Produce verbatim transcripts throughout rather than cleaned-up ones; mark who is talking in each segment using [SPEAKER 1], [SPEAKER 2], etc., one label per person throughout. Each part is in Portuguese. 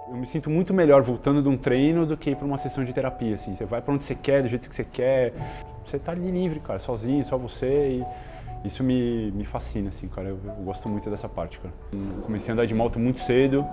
[SPEAKER 1] Eu me sinto muito melhor voltando de um treino do que ir para uma sessão de terapia, assim. Você vai para onde você quer, do jeito que você quer. Você tá ali livre, cara, sozinho, só você. E isso me, me fascina, assim, cara. Eu, eu gosto muito dessa parte, cara. Eu comecei a andar de moto muito cedo.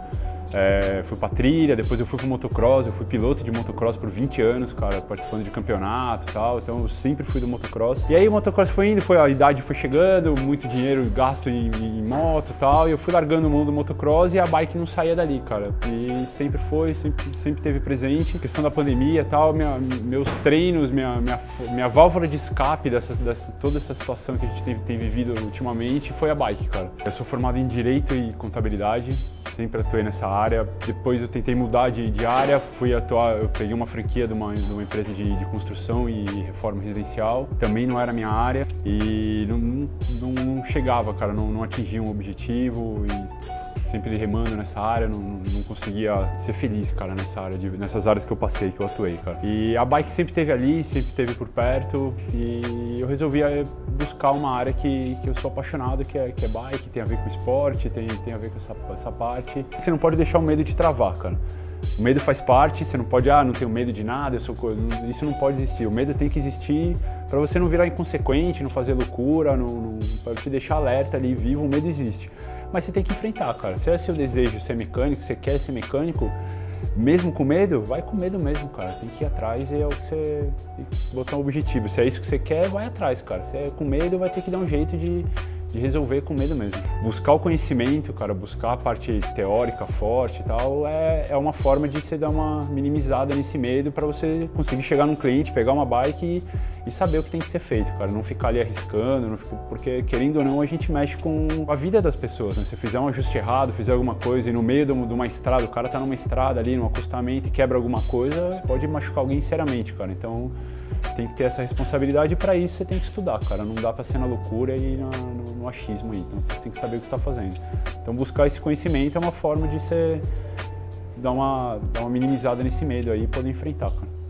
[SPEAKER 1] É, fui pra trilha, depois eu fui pro motocross, eu fui piloto de motocross por vinte anos, cara, participando de campeonato e tal, então eu sempre fui do motocross. E aí o motocross foi indo, foi, a idade foi chegando, muito dinheiro gasto em, em moto e tal, e eu fui largando o mundo do motocross e a bike não saía dali, cara. E sempre foi, sempre, sempre teve presente. A questão da pandemia e tal, minha, meus treinos, minha, minha, minha válvula de escape dessa, dessa, toda essa situação que a gente tem, tem vivido ultimamente foi a bike, cara. Eu sou formado em Direito e Contabilidade, sempre atuei nessa área. Depois eu tentei mudar de, de área, fui atuar, eu peguei uma franquia de uma, de uma empresa de, de construção e reforma residencial, também não era minha área e não, não, não chegava, cara, não, não atingia um objetivo e sempre remando nessa área, não, não conseguia ser feliz, cara, nessa área, de, nessas áreas que eu passei, que eu atuei, cara. E a bike sempre esteve ali, sempre esteve por perto e eu resolvi buscar uma área que, que eu sou apaixonado, que é, que é bike, tem a ver com esporte, tem, tem a ver com essa, essa parte. Você não pode deixar o medo de travar, cara. O medo faz parte, você não pode, ah, não tenho medo de nada, eu sou, isso não pode existir. O medo tem que existir para você não virar inconsequente, não fazer loucura, não, não, para te deixar alerta ali, vivo, o medo existe. Mas você tem que enfrentar, cara. Se é seu desejo ser mecânico, você quer ser mecânico, mesmo com medo, vai com medo mesmo, cara. Tem que ir atrás e é o que você tem que botar um objetivo. Se é isso que você quer, vai atrás, cara. Se é com medo, vai ter que dar um jeito de, de resolver com medo mesmo. Buscar o conhecimento, cara, buscar a parte teórica forte e tal, é, é uma forma de você dar uma minimizada nesse medo para você conseguir chegar num cliente, pegar uma bike e, e saber o que tem que ser feito, cara. Não ficar ali arriscando, não ficar, porque querendo ou não, a gente mexe com a vida das pessoas, né? Se fizer um ajuste errado, fizer alguma coisa e no meio de uma estrada, o cara tá numa estrada ali, num acostamento e quebra alguma coisa, você pode machucar alguém seriamente, cara. Então tem que ter essa responsabilidade e para isso você tem que estudar, cara. Não dá para ser na loucura e na, no, no achismo aí. Então você tem que saber o que você está fazendo. Então buscar esse conhecimento é uma forma de você dar uma, dar uma minimizada nesse medo aí e poder enfrentar, cara.